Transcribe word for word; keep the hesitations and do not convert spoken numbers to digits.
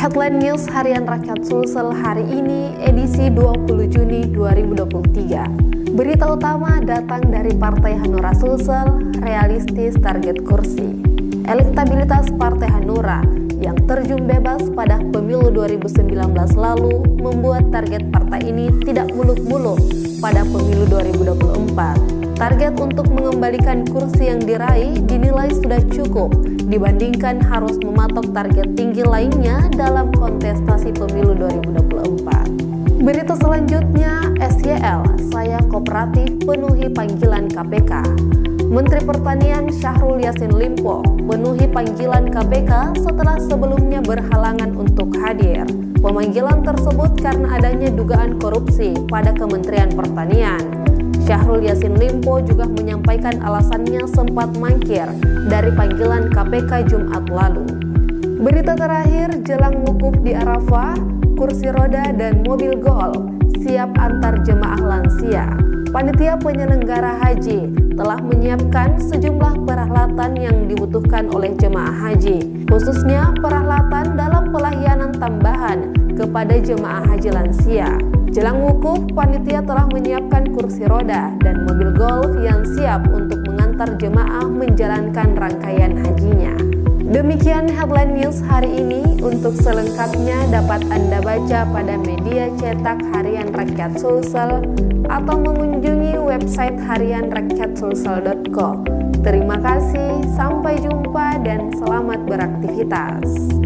Headline News Harian Rakyat Sulsel hari ini edisi dua puluh Juni dua ribu dua puluh tiga. Berita utama datang dari Partai Hanura Sulsel, realistis target kursi. Elektabilitas Partai Hanura yang terjun bebas pada pemilu dua ribu sembilan belas lalu membuat target partai ini tidak muluk-muluk pada pemilu dua ribu dua puluh empat. Target untuk mengembalikan kursi yang diraih dinilai sudah cukup dibandingkan harus mematok target tinggi lainnya dalam kontestasi pemilu dua ribu dua puluh empat. Berita selanjutnya, S Y L, saya kooperatif penuhi panggilan K P K. Menteri Pertanian Syahrul Yassin Limpo penuhi panggilan K P K setelah sebelumnya berhalangan untuk hadir. Pemanggilan tersebut karena adanya dugaan korupsi pada Kementerian Pertanian. Syahrul Yassin Limpo juga menyampaikan alasannya sempat mangkir dari panggilan K P K Jumat lalu. Berita terakhir, jelang wukuf di Arafah, kursi roda dan mobil Golf siap antar jemaah lansia. Panitia penyelenggara haji telah menyiapkan sejumlah peralatan yang dibutuhkan oleh jemaah haji, khususnya peralatan dalam pelayanan tambahan kepada jemaah haji lansia. Jelang wukuf, panitia telah menyiapkan kursi roda dan mobil Golf yang siap untuk mengantar jemaah menjalankan rangkaian hajinya. Demikian headline news hari ini. Untuk selengkapnya dapat Anda baca pada media cetak Harian Rakyat Sulsel atau mengunjungi website harian rakyat sulsel dot com. Terima kasih, sampai jumpa dan selamat beraktivitas.